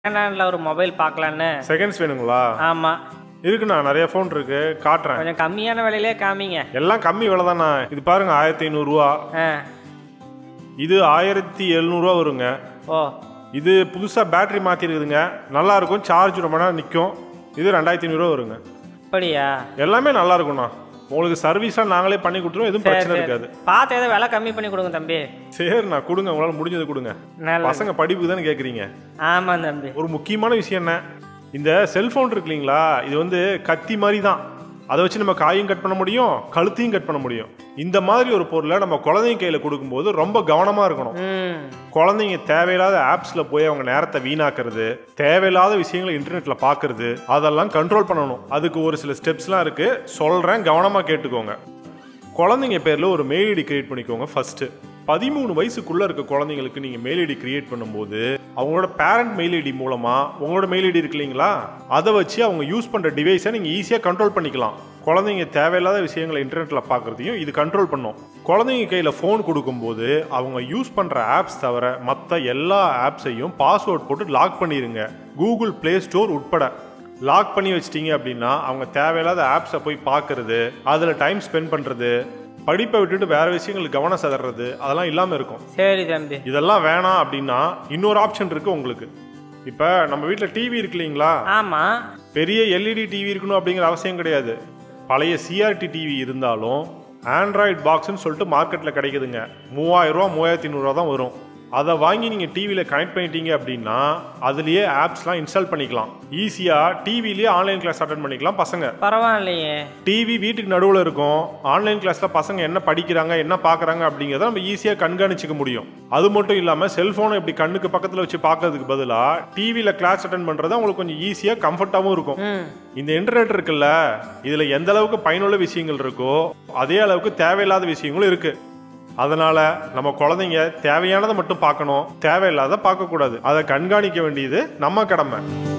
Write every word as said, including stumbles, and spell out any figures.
Second ஒரு mobile பார்க்கலான்னு. Seconds வேணுங்களா? ஆமா இருக்குண்ணா, நிறைய ஃபோன் இருக்கு, காட்டுறேன். கொஞ்சம் கம்மியான விலையிலே காமிங்க. எல்லாம் கம்மி விலை தானா. இது பாருங்க, ஆயிரத்தி ஐநூறுரூவா. இது ஆயிரத்தி எழுநூறுவா வருங்க. ஓ, இது புதுசாக பேட்டரி மாற்றிருக்குதுங்க, நல்லா இருக்கும், சார்ஜ் ரொம்ப நேரம் நிற்கும். இது ரெண்டாயிரத்தி ஐநூறுரூவா வருங்க. அப்படியா? எல்லாமே நல்லா இருக்கும்ண்ணா. உங்களுக்கு சர்வீஸாக நாங்களே பண்ணி கொடுத்துருவோம், எதுவும் பிரச்சனை இருக்காது. பார்த்து ஏதோ விலை கம்மி பண்ணி கொடுங்க தம்பி. சரிண்ணா, கொடுங்க, உங்களால் முடிஞ்சது கொடுங்க. பசங்க படிப்புக்கு தானே கேட்குறீங்க? ஆமாம் தம்பி. ஒரு முக்கியமான விஷயம் என்ன, இந்த செல்ஃபோன் இருக்கு இல்லைங்களா, இது வந்து கத்தி மாதிரி தான். அதை வச்சு நம்ம காயும் கட் பண்ண முடியும், கழுத்தையும் கட் பண்ண முடியும். இந்த மாதிரி ஒரு பொருளை நம்ம குழந்தைங்க கையில் கொடுக்கும்போது ரொம்ப கவனமாக இருக்கணும். குழந்தைங்க தேவையில்லாத ஆப்ஸில் போய் அவங்க நேரத்தை வீணாக்குறது, தேவையில்லாத விஷயங்களை இன்டர்நெட்டில் பார்க்கறது, அதெல்லாம் கண்ட்ரோல் பண்ணணும். அதுக்கு ஒரு சில ஸ்டெப்ஸ்லாம் இருக்குது, சொல்கிறேன், கவனமாக கேட்டுக்கோங்க. குழந்தைங்க பேரில் ஒரு மெயில் ஐடி கிரியேட் பண்ணிக்கோங்க. ஃபர்ஸ்ட் பதிமூணு வயசுக்குள்ள இருக்க குழந்தைங்களுக்கு நீங்க மெயில் ஐடி கிரியேட் பண்ணும்போது அவங்களோட பேரண்ட் மெயில் ஐடி மூலமா உங்களோட மெயில் ஐடி இருக்கு இல்லைங்களா, அதை வச்சு அவங்க யூஸ் பண்ற டிவைஸை நீங்க ஈஸியா கண்ட்ரோல் பண்ணிக்கலாம். குழந்தைங்க தேவையில்லாத விஷயங்களை இன்டர்நெட்ல பாக்குறதையும் இது கண்ட்ரோல் பண்ணும். குழந்தைங்க கையில போன் கொடுக்கும்போது அவங்க யூஸ் பண்ற ஆப்ஸ் தவிர மற்ற எல்லா ஆப்ஸையும் பாஸ்வேர்ட் போட்டு லாக் பண்ணிருங்க. கூகுள் பிளே ஸ்டோர் உட்பட லாக் பண்ணி வச்சிட்டீங்க அப்படின்னா அவங்க தேவையில்லாத ஆப்ஸை போய் பார்க்கறது, அதில் டைம் ஸ்பெண்ட் பண்ணுறது, படிப்பை விட்டுட்டு வேற விஷயங்களுக்கு கவனம் செதறது, அதெல்லாம் இல்லாமல் இருக்கும். சரி தம்பி, இதெல்லாம் வேணாம் அப்படின்னா இன்னொரு ஆப்ஷன் இருக்கு உங்களுக்கு. இப்போ நம்ம வீட்டில் டிவி இருக்கு இல்லைங்களா? ஆமாம். பெரிய எல்இடி டிவி இருக்கணும் அப்படிங்கிற அவசியம் கிடையாது. பழைய சிஆர்டி டிவி இருந்தாலும் ஆண்ட்ராய்டு பாக்ஸ்ன்னு சொல்லிட்டு மார்க்கெட்டில் கிடைக்குதுங்க. மூவாயிரம் ரூபா மூவாயிரத்தி ஐநூறுரூவா தான் வரும். அதை வாங்கி நீங்கள் டிவியில் கனெக்ட் பண்ணிட்டீங்க அப்படின்னா அதுலேயே ஆப்ஸ்லாம் இன்ஸ்டால் பண்ணிக்கலாம். ஈஸியாக டிவிலேயே ஆன்லைன் கிளாஸ் அட்டென்ட் பண்ணிக்கலாம் பசங்க. பரவாயில்லையே. டிவி வீட்டுக்கு நடுவில் இருக்கும். ஆன்லைன் கிளாஸில் பசங்க என்ன படிக்கிறாங்க, என்ன பார்க்குறாங்க அப்படிங்கிறத நம்ம ஈஸியாக கண்காணிச்சிக்க முடியும். அது மட்டும் இல்லாமல் செல்ஃபோனை இப்படி கண்ணுக்கு பக்கத்தில் வச்சு பார்க்கறதுக்கு பதிலாக டிவியில் கிளாஸ் அட்டென்ட் பண்ணுறது அவங்களுக்கு கொஞ்சம் ஈஸியாக கம்ஃபர்ட்டாகவும் இருக்கும். இந்த இன்டர்நெட் இருக்குல்ல, இதில் எந்த அளவுக்கு பயனுள்ள விஷயங்கள் இருக்கோ அதே அளவுக்கு தேவையில்லாத விஷயங்களும் இருக்குது. அதனால நம்ம குழந்தைங்க தேவையானதை மட்டும் பார்க்கணும், தேவையில்லாத பார்க்கக்கூடாது. அதை கண்காணிக்க வேண்டியது நம்ம கடமை.